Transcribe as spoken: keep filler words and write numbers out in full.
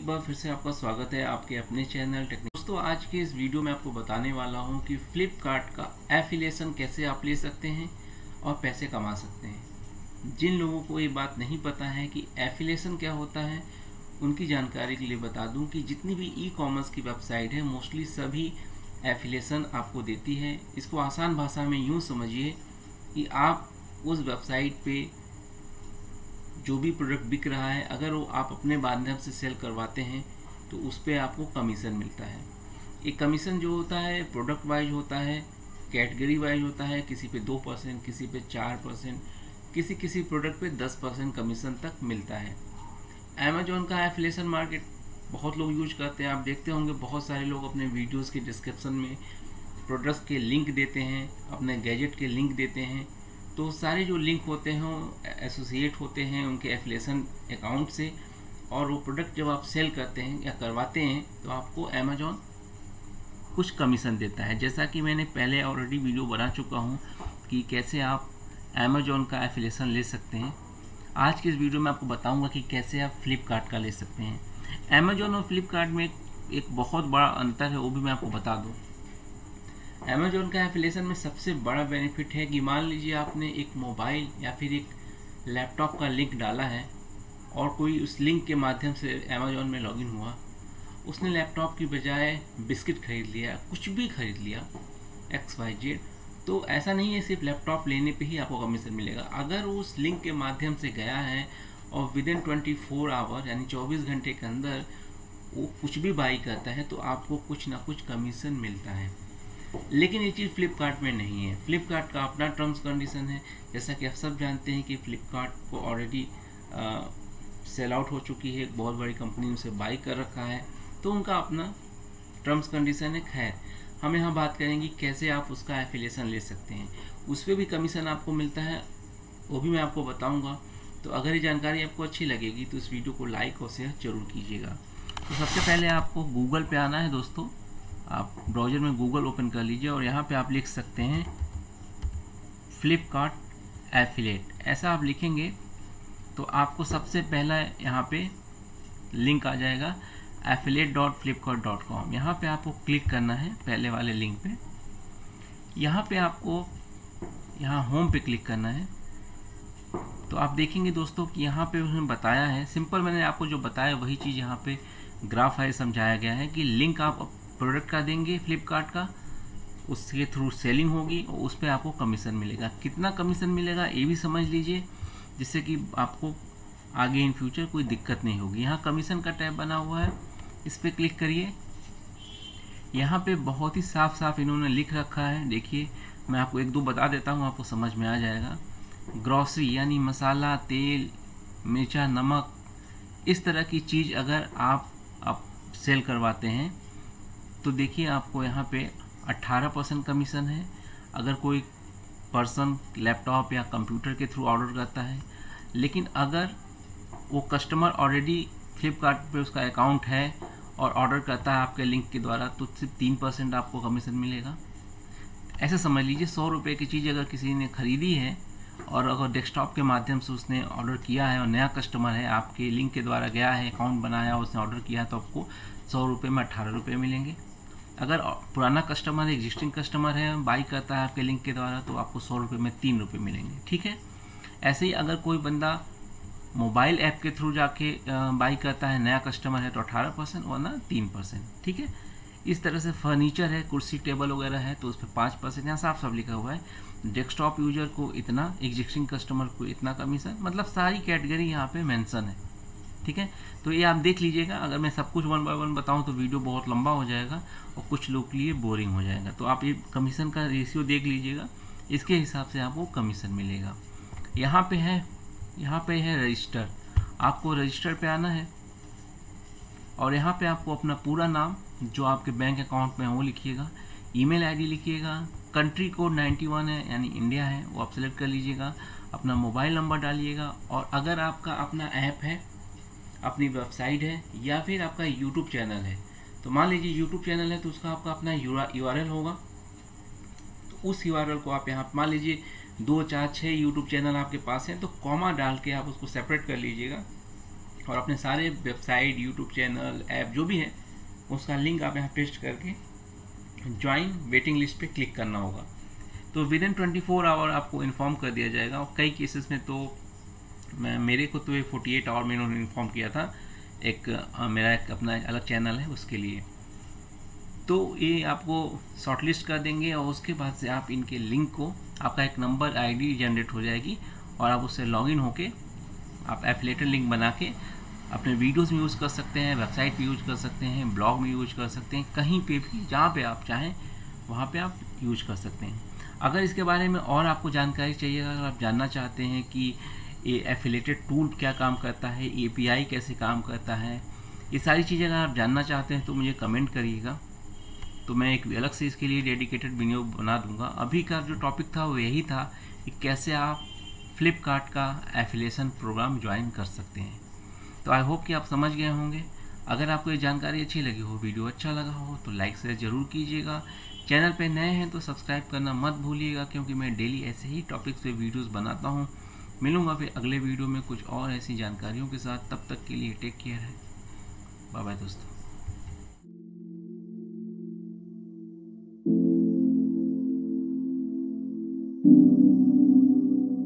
एक बार फिर से आपका स्वागत है आपके अपने चैनल टेक्निक। दोस्तों, आज के इस वीडियो में आपको बताने वाला हूं कि फ्लिपकार्ट का एफिलिएशन कैसे आप ले सकते हैं और पैसे कमा सकते हैं। जिन लोगों को ये बात नहीं पता है कि एफिलिएशन क्या होता है, उनकी जानकारी के लिए बता दूं कि जितनी भी ई कॉमर्स की वेबसाइट है मोस्टली सभी एफिलिएशन आपको देती है। इसको आसान भाषा में यूँ समझिए कि आप उस वेबसाइट पे जो भी प्रोडक्ट बिक रहा है, अगर वो आप अपने माध्यम से सेल करवाते हैं तो उस पर आपको कमीशन मिलता है। एक कमीशन जो होता है प्रोडक्ट वाइज होता है, कैटेगरी वाइज होता है। किसी पे दो परसेंट, किसी पे चार परसेंट, किसी किसी प्रोडक्ट पे दस परसेंट कमीशन तक मिलता है। अमेजोन का एफिलिएशन मार्केट बहुत लोग यूज करते हैं। आप देखते होंगे बहुत सारे लोग अपने वीडियोस के डिस्क्रिप्शन में प्रोडक्ट्स के लिंक देते हैं, अपने गैजेट के लिंक देते हैं। तो सारे जो लिंक होते हैं एसोसिएट होते हैं उनके एफिलिएशन अकाउंट से, और वो प्रोडक्ट जब आप सेल करते हैं या करवाते हैं तो आपको अमेजोन कुछ कमीशन देता है। जैसा कि मैंने पहले ऑलरेडी वीडियो बना चुका हूँ कि कैसे आप अमेजोन का एफिलिएशन ले सकते हैं। आज के इस वीडियो में आपको बताऊंगा कि कैसे आप फ्लिपकार्ट का ले सकते हैं। अमेजोन और फ्लिपकार्ट में एक बहुत बड़ा अंतर है, वो भी मैं आपको बता दूँ। अमेजोन का एफिलिएशन में सबसे बड़ा बेनिफिट है कि मान लीजिए आपने एक मोबाइल या फिर एक लैपटॉप का लिंक डाला है और कोई उस लिंक के माध्यम से अमेजोन में लॉगिन हुआ, उसने लैपटॉप की बजाय बिस्किट खरीद लिया, कुछ भी खरीद लिया एक्स वाई जेड, तो ऐसा नहीं है सिर्फ लैपटॉप लेने पे ही आपको कमीशन मिलेगा। अगर वो उस लिंक के माध्यम से गया है और within twenty four hour यानी चौबीस घंटे के अंदर वो कुछ भी बाई करता है तो आपको कुछ ना कुछ कमीशन मिलता है। लेकिन ये चीज़ फ्लिपकार्ट में नहीं है। फ्लिपकार्ट का अपना टर्म्स कंडीशन है। जैसा कि आप सब जानते हैं कि फ्लिपकार्ट को ऑलरेडी सेल आउट हो चुकी है, एक बहुत बड़ी कंपनी उसे बाई कर रखा है, तो उनका अपना टर्म्स कंडीशन है। खैर, हम यहाँ बात करेंगे कैसे आप उसका एफिलिएशन ले सकते हैं। उस पर भी कमीशन आपको मिलता है, वो भी मैं आपको बताऊँगा। तो अगर ये जानकारी आपको अच्छी लगेगी तो इस वीडियो को लाइक और शेयर जरूर कीजिएगा। तो सबसे पहले आपको गूगल पे आना है दोस्तों। आप ब्राउज़र में गूगल ओपन कर लीजिए और यहाँ पे आप लिख सकते हैं फ्लिपकार्ट एफिलिएट। ऐसा आप लिखेंगे तो आपको सबसे पहला यहाँ पे लिंक आ जाएगा affiliate dot Flipkart dot com. यहाँ पे आपको क्लिक करना है पहले वाले लिंक पे। यहाँ पे आपको यहाँ होम पे क्लिक करना है। तो आप देखेंगे दोस्तों कि यहाँ पे उन्होंने बताया है, सिंपल मैंने आपको जो बताया वही चीज़ यहाँ पे ग्राफ है समझाया गया है कि लिंक आप प्रोडक्ट का देंगे फ्लिपकार्ट का, उसके थ्रू सेलिंग होगी और उस पर आपको कमीशन मिलेगा। कितना कमीशन मिलेगा ये भी समझ लीजिए, जिससे कि आपको आगे इन फ्यूचर कोई दिक्कत नहीं होगी। यहाँ कमीशन का टैब बना हुआ है, इस पर क्लिक करिए। यहाँ पे बहुत ही साफ साफ इन्होंने लिख रखा है। देखिए, मैं आपको एक दो बता देता हूँ, आपको समझ में आ जाएगा। ग्रॉसरी यानी मसाला, तेल, मिर्चा, नमक, इस तरह की चीज़ अगर आप आप सेल करवाते हैं तो देखिए आपको यहाँ पे अट्ठारह परसेंट कमीशन है। अगर कोई पर्सन लैपटॉप या कंप्यूटर के थ्रू ऑर्डर करता है, लेकिन अगर वो कस्टमर ऑलरेडी फ्लिपकार्ट पे उसका अकाउंट है और ऑर्डर करता है आपके लिंक के द्वारा, तो सिर्फ तीन परसेंट आपको कमीशन मिलेगा। ऐसे समझ लीजिए सौ रुपये की चीज़ अगर किसी ने ख़रीदी है और अगर डेस्कटॉप के माध्यम से उसने ऑर्डर किया है और नया कस्टमर है, आपके लिंक के द्वारा गया है, अकाउंट बनाया, उसने ऑर्डर किया, तो आपको सौ रुपये में अट्ठारह रुपये मिलेंगे। अगर पुराना कस्टमर एग्जिस्टिंग कस्टमर है, बाई करता है आपके लिंक के द्वारा, तो आपको सौ रुपये में तीन रुपये मिलेंगे। ठीक है। ऐसे ही अगर कोई बंदा मोबाइल ऐप के थ्रू जाके बाई करता है, नया कस्टमर है, तो अठारह परसेंट वरना तीन परसेंट। ठीक है। इस तरह से फर्नीचर है, कुर्सी टेबल वगैरह है, तो उस पर पाँच परसेंट यहाँ साफ साफ लिखा हुआ है। डेस्कटॉप यूजर को इतना, एग्जिस्टिंग कस्टमर को इतना कमीशन, मतलब सारी कैटेगरी यहाँ पे मेंशन है। ठीक है। तो ये आप देख लीजिएगा। अगर मैं सब कुछ वन बाय वन बताऊं तो वीडियो बहुत लंबा हो जाएगा और कुछ लोग के लिए बोरिंग हो जाएगा। तो आप ये कमीशन का रेशियो देख लीजिएगा, इसके हिसाब से आपको कमीशन मिलेगा। यहाँ पे है यहाँ पे है रजिस्टर। आपको रजिस्टर पे आना है और यहाँ पे आपको अपना पूरा नाम जो आपके बैंक अकाउंट में है वो लिखिएगा, ईमेल आईडी लिखिएगा, कंट्री कोड नाइन्टी वन है यानी इंडिया है वो आप सेलेक्ट कर लीजिएगा, अपना मोबाइल नंबर डालिएगा। और अगर आपका अपना ऐप है, अपनी वेबसाइट है या फिर आपका यूट्यूब चैनल है, तो मान लीजिए यूट्यूब चैनल है तो उसका आपका अपना यू आर एल होगा। तो उस यू आर एल को आप यहाँ मान लीजिए दो चार छः यूट्यूब चैनल आपके पास हैं, तो कॉमा डाल के आप उसको सेपरेट कर लीजिएगा और अपने सारे वेबसाइट, यूट्यूब चैनल, ऐप जो भी है उसका लिंक आप यहाँ पेस्ट करके ज्वाइन वेटिंग लिस्ट पे क्लिक करना होगा। तो within twenty four hour आपको इन्फॉर्म कर दिया जाएगा। और कई केसेस में तो मैं मेरे को तो ये फोर्टी एट आवर में इन्होंने इन्फॉर्म किया था, एक आ, मेरा एक अपना अलग चैनल है उसके लिए। तो ये आपको शॉर्टलिस्ट कर देंगे और उसके बाद से आप इनके लिंक को, आपका एक नंबर आईडी जनरेट हो जाएगी और आप उससे लॉगिन होके आप एफिलिएटेड लिंक बना के अपने वीडियोस में यूज़ कर सकते हैं, वेबसाइट पे यूज़ कर सकते हैं, ब्लॉग में यूज़ कर सकते हैं, कहीं पे भी जहाँ पे आप चाहें वहाँ पे आप यूज़ कर सकते हैं। अगर इसके बारे में और आपको जानकारी चाहिए, अगर आप जानना चाहते हैं कि ये एफिलिएटेड टूल क्या काम करता है, एपीआई कैसे काम करता है, ये सारी चीज़ें अगर आप जानना चाहते हैं तो मुझे कमेंट करिएगा, तो मैं एक अलग से इसके लिए डेडिकेटेड वीडियो बना दूंगा। अभी का जो टॉपिक था वो यही था कि कैसे आप फ्लिपकार्ट का एफिलिएशन प्रोग्राम ज्वाइन कर सकते हैं। तो आई होप कि आप समझ गए होंगे। अगर आपको ये जानकारी अच्छी लगी हो, वीडियो अच्छा लगा हो तो लाइक शेयर ज़रूर कीजिएगा। चैनल पे नए हैं तो सब्सक्राइब करना मत भूलिएगा, क्योंकि मैं डेली ऐसे ही टॉपिक्स पे वीडियोस बनाता हूँ। मिलूंगा फिर अगले वीडियो में कुछ और ऐसी जानकारियों के साथ। तब तक के लिए टेक केयर है, बाय बाय दोस्तों। Thank you.